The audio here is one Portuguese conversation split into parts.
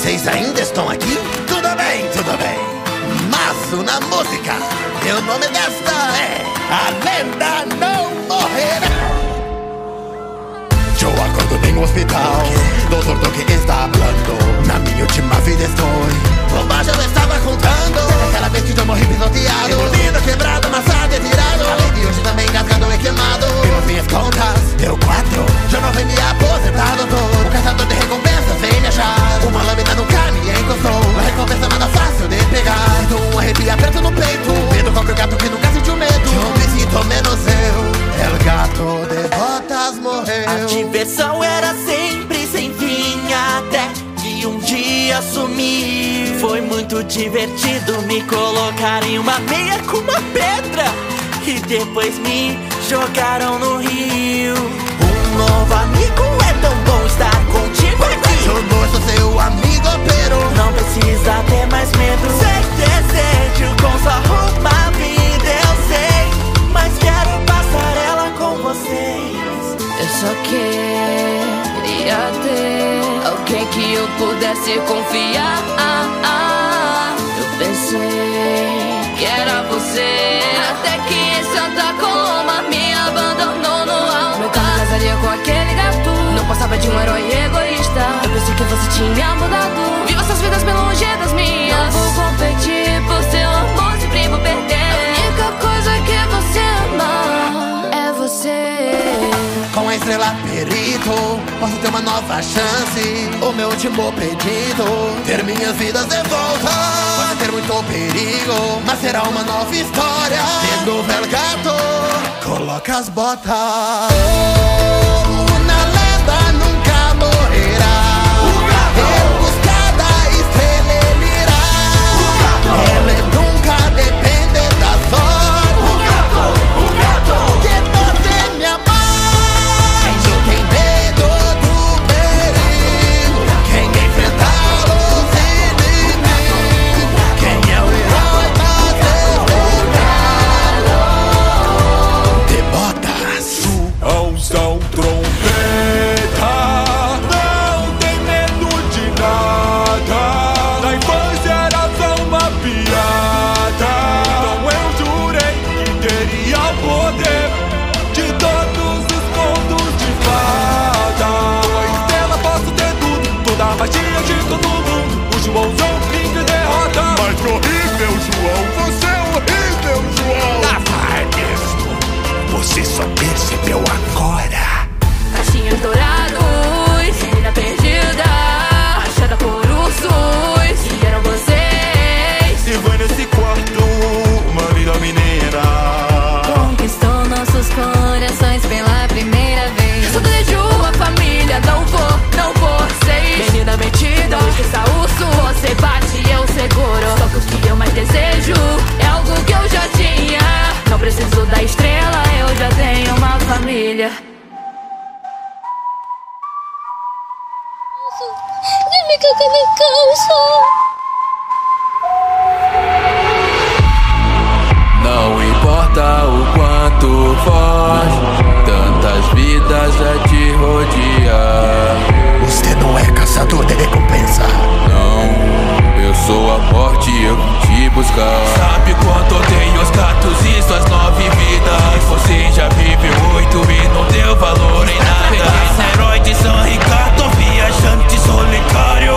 Vocês ainda estão aqui? Tudo bem, tudo bem. Mas na música, e o nome desta é A Lenda Não Morrerá. Eu acordo em um hospital, doutor do que está falando? Na minha última vida estou. Bobagem eu estava contando. Aquela vez que eu morri pisoteado, mordido, quebrado, amassado e tirado. Além de hoje também engasgado e queimado. E nas minhas contas, deu 4. Já não vem me aposentar, doutor. O caçador de recompensas vem me achar. Uma lâmina nunca me encostou. Uma recompensa nada fácil de pegar. Sinto um arrepio aperto no peito. Medo qualquer gato que nunca sentiu medo. Eu me sinto menos eu. El gato de botas morreu. A diversão era sempre sem fim, até que um dia sumi. Foi muito divertido me colocar em uma meia com uma pedra e depois me jogaram no rio. Um novo amigo, é tão bom estar contigo aqui. Eu não sou seu amigo, pero não precisa ter mais medo. Sem desejo, com só uma vida eu sei, mas quero passar ela com vocês. Eu só queria ter alguém que eu pudesse confiar. Eu pensei que era você, até que em Santa Coloma me abandonou no altar. Meu carro casaria com aquele gato, não passava de um herói egoísta. Eu pensei que você tinha mudado. Viva suas vidas bem longe das minhas. Não vou competir por seu amor, sempre vou perder. A única coisa que você ama é você. Com a estrela perito, posso ter uma nova chance. O meu último pedido, ter minhas vidas de volta. Pode ter muito perigo, mas será uma nova história. De novo El Gato, coloca as botas. Na lenda nunca morrerá. Em busca da estrela ele irá. Ele nunca depende da sorte. O gato que você me amar. Você só percebeu agora. Caixinhas dourados, menina perdida, achada por ursos, e eram vocês. E foi nesse quarto, uma vida mineira. Conquistou nossos corações pela primeira vez. Sou de uma família, não vou, sei. Menina metida, não esqueça urso. Você bate e eu seguro. Só que o que eu mais desejo é algo que eu já tinha. Não preciso da estrela, eu já tenho uma família. Dime que me canso. Não importa o quanto foge, tantas vidas a te rodear. Você não é caçador de recompensa. Não, eu sou a morte, eu vim te buscar. Sabe quanto odeio os gatos e suas 9 vidas? Você já viveu 8 e não deu valor em nada. Pequeno herói de São Ricardo, viajante solitário.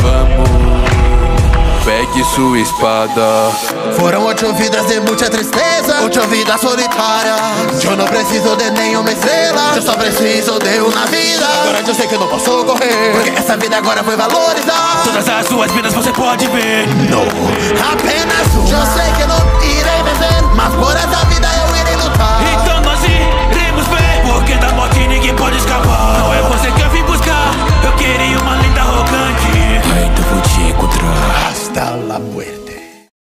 Vamos, pegue sua espada. Foram 8 vidas de muita tristeza, 8 vidas solitárias. Eu não preciso de nenhuma estrela, eu só preciso de uma vida. Agora eu sei que eu não posso correr, porque essa vida agora foi valorizar. Todas as suas vidas você pode ver. Não, apenas uma. Eu sei que não irei vencer, mas por essa vida